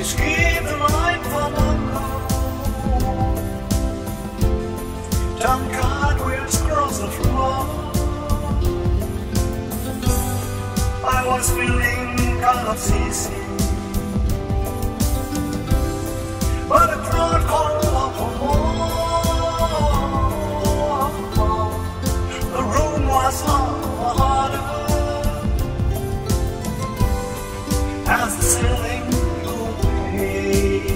keep the light for longer. Turn cartwheels across the floor. I was feeling kind of seasick, but a crowd called out for more. The room was harder as the ceiling blew away.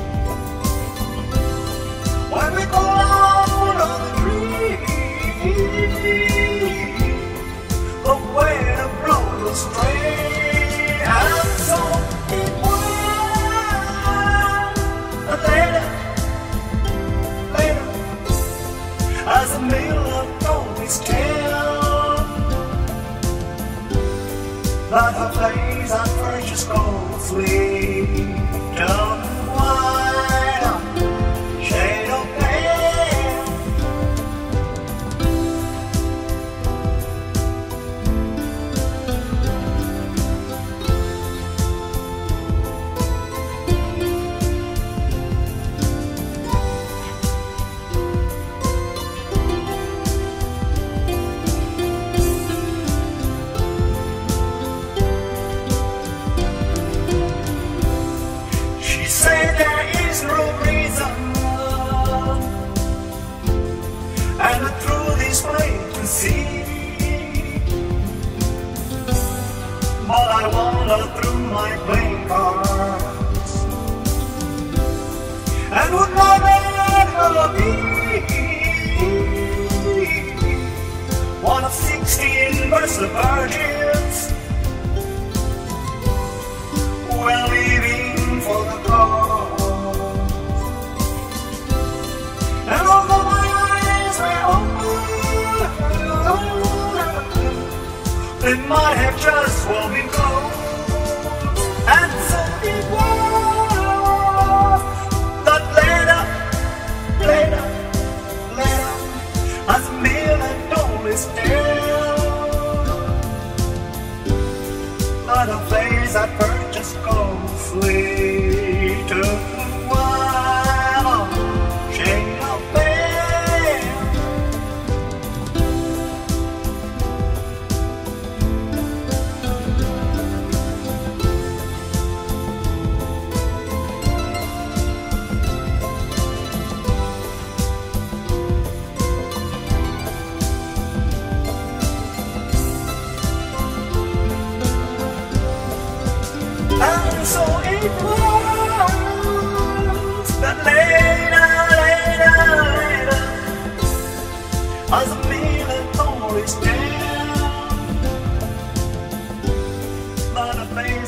When we go out under the tree, the way to blow the string, and so it was. But later, as the miller told his tale, that her face had precious gold sweet, turned white, shade of pale. She said there is no reason, and the truth is plain to see. But I wander through my playing cards, and would not let her be one of 16 versatile virgins, well leaving for the cause. And although my eyes were open, they might have just well been closed. And so it was that later, as Mill and Doris tell, that a face I purchased closely to while shade of pale. And so it was that later, as a million always tell, that a face